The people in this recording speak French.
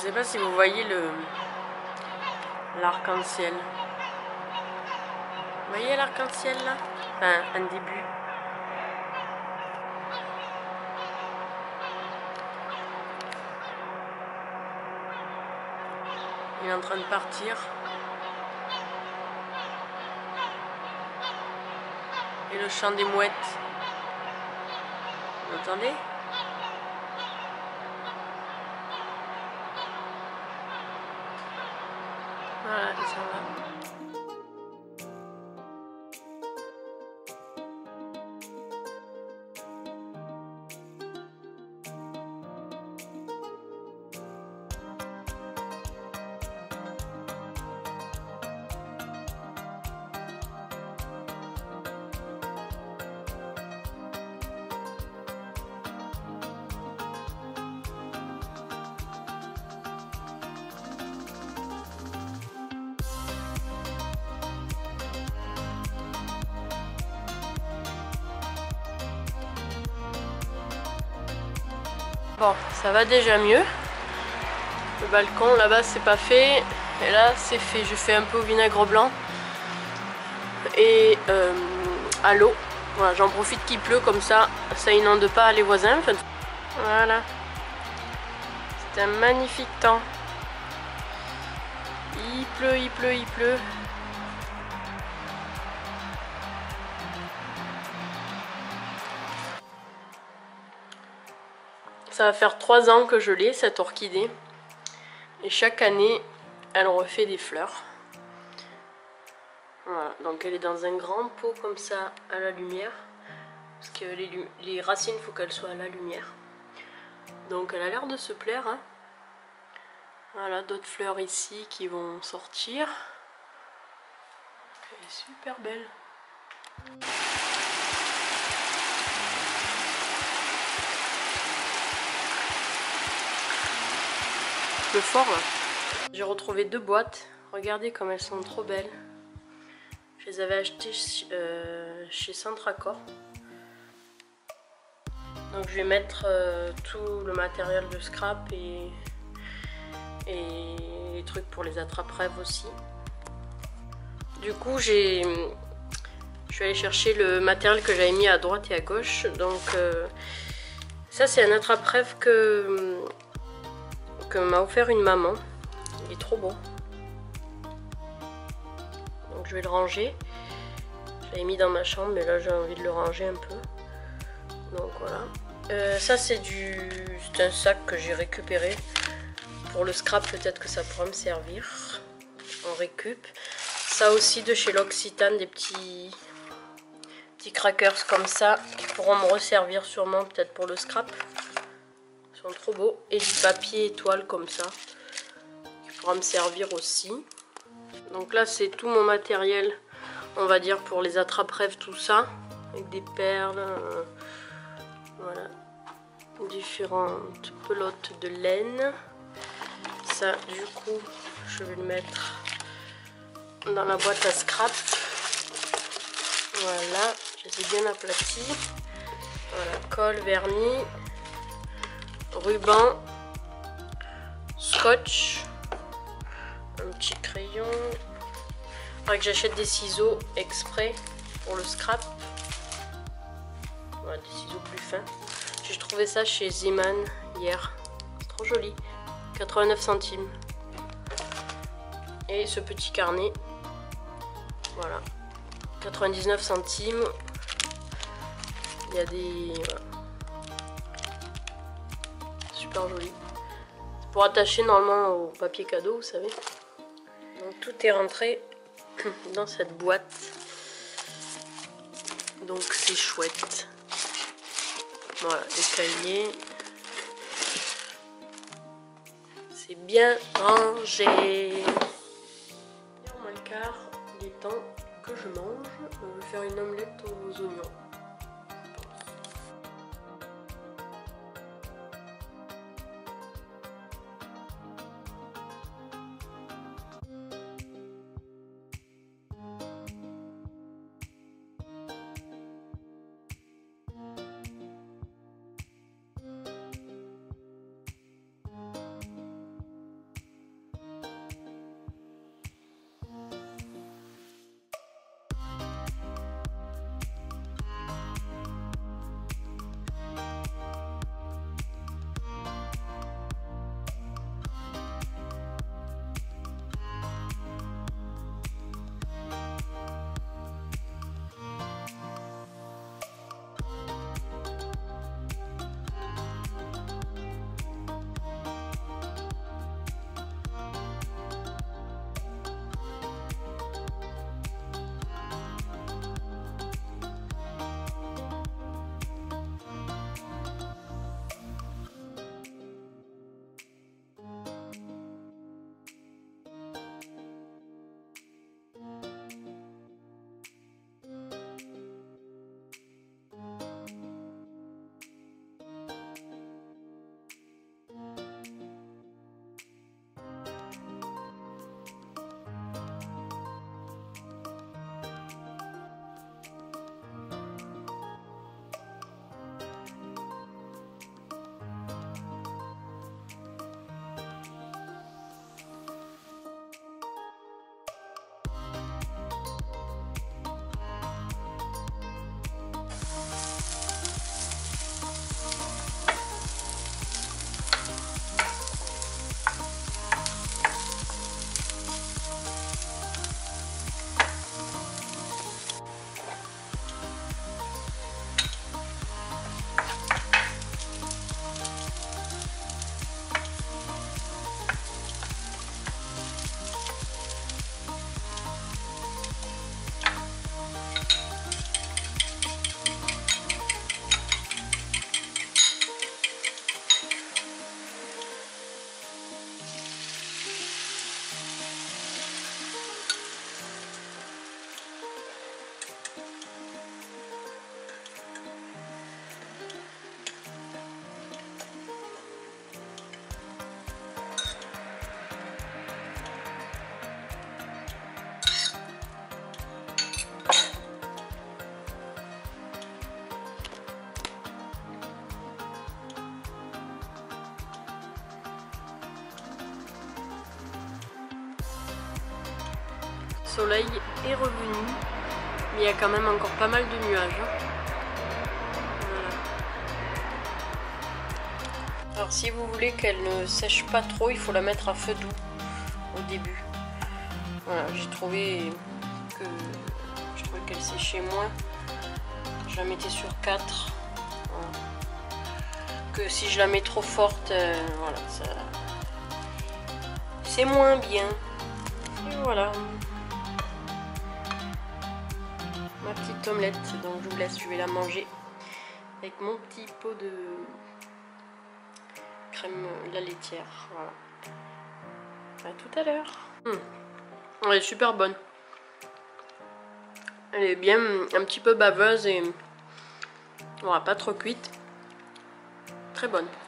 sais pas si vous voyez l'arc-en-ciel. Vous voyez l'arc-en-ciel là? Enfin, un début. Il est en train de partir. Et le chant des mouettes. Vous entendez? Voilà, il s'en va. Bon, ça va déjà mieux. Le balcon là-bas c'est pas fait. Et là c'est fait. Je fais un peu au vinaigre blanc. Et à l'eau. Voilà, j'en profite qu'il pleut comme ça inonde pas les voisins. En fait. Voilà. C'est un magnifique temps. Il pleut, il pleut, il pleut. Ça va faire 3 ans que je l'ai, cette orchidée. Et chaque année, elle refait des fleurs. Voilà, donc elle est dans un grand pot comme ça, à la lumière. Parce que les racines, il faut qu'elles soient à la lumière. Donc elle a l'air de se plaire. Hein. Voilà, d'autres fleurs ici qui vont sortir. Elle est super belle. Le fort là. J'ai retrouvé 2 boîtes. Regardez comme elles sont trop belles. Je les avais achetées chez Centracor. Donc je vais mettre tout le matériel de scrap et les trucs pour les attrape-rêves aussi. Du coup je suis allée chercher le matériel que j'avais mis à droite et à gauche. Donc ça c'est un attrape-rêve que m'a offert une maman. Il est trop beau. Donc je vais le ranger. Je l'avais mis dans ma chambre mais là j'ai envie de le ranger un peu. Donc voilà. Ça c'est un sac que j'ai récupéré. Pour le scrap peut-être que ça pourra me servir. On récup. Ça aussi de chez l'Occitane, des petits crackers comme ça. Qui pourront me resservir sûrement peut-être pour le scrap. Ils sont trop beaux. Et du papier étoile comme ça. Qui pourra me servir aussi. Donc là c'est tout mon matériel. On va dire pour les attrape-rêves tout ça. Avec des perles. Voilà. Différentes pelotes de laine. Ça du coup je vais le mettre dans la boîte à scrap. Voilà, je les ai bien aplatis. Voilà, colle, vernis, ruban, scotch, un petit crayon. Il faudrait que j'achète des ciseaux exprès pour le scrap. Voilà, des ciseaux plus fins. J'ai trouvé ça chez Zeman hier. C'est trop joli. 89 centimes. Et ce petit carnet. Voilà. 99 centimes. Il y a des... Voilà. Super joli. Pour attacher normalement au papier cadeau, vous savez. Donc tout est rentré dans cette boîte. Donc c'est chouette. Voilà, escalier. C'est bien rangé. En moins le quart, il est temps que je mange. On va faire une omelette aux oignons. Le soleil est revenu, mais il y a quand même encore pas mal de nuages. Voilà. Alors si vous voulez qu'elle ne sèche pas trop, il faut la mettre à feu doux au début. Voilà, j'ai trouvé qu'elle séchait moins. Je la mettais sur 4. Voilà. Que si je la mets trop forte, voilà, ça c'est moins bien. Et voilà. Ma petite omelette, donc je vous laisse, je vais la manger avec mon petit pot de crème la laitière. Voilà. À tout à l'heure. Elle est super bonne. Elle est bien un petit peu baveuse et voilà, pas trop cuite. Très bonne.